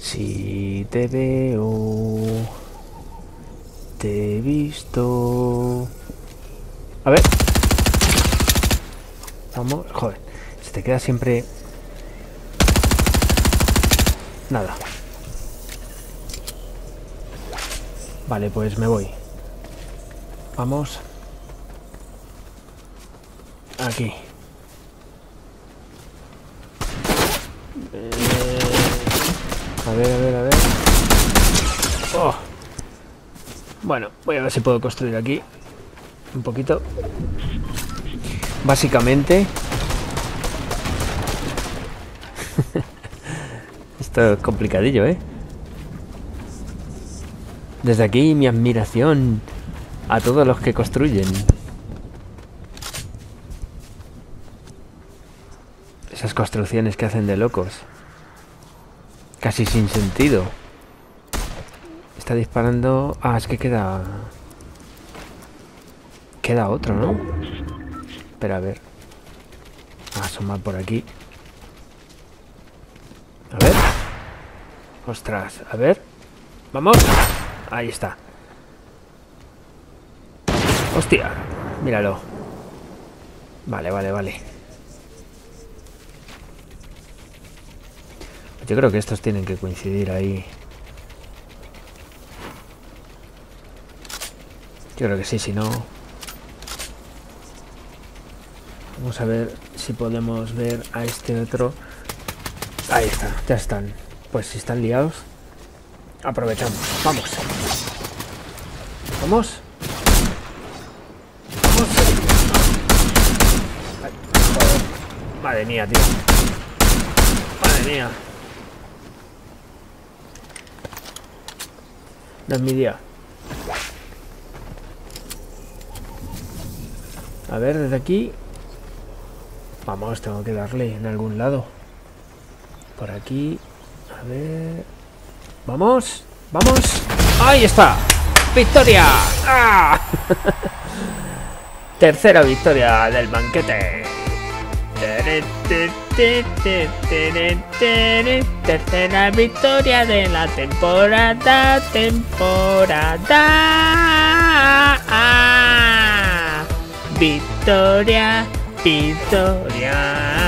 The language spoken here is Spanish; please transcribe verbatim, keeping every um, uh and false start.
Si te veo, te he visto. A ver. Vamos, joder. Se te queda siempre. Nada. Vale, pues me voy. Vamos. Aquí. Eh... A ver, a ver, a ver. Oh. Bueno, voy a ver si puedo construir aquí. Un poquito. Básicamente. Esto es complicadillo, ¿eh? Desde aquí mi admiración a todos los que construyen. Esas construcciones que hacen de locos. Casi sin sentido. Está disparando... Ah, es que queda... Queda otro, ¿no? Espera, a ver. A asomar por aquí. A ver. Ostras, a ver. ¡Vamos! Ahí está. ¡Hostia! Míralo. Vale, vale, vale. Yo creo que estos tienen que coincidir ahí. Yo creo que sí, si no... Vamos a ver si podemos ver a este otro. Ahí está, ya están. Pues si están liados, aprovechamos. Vamos. Vamos. Vamos. Ay, joder. Madre mía, tío. Madre mía. No es mi día. A ver, desde aquí. Vamos, tengo que darle en algún lado. Por aquí. A ver. ¡Vamos! ¡Vamos! ¡Ahí está! ¡Victoria! ¡Ah! Tercera victoria del banquete. Tercera victoria de la temporada. Temporada. Ah, victoria. Victoria.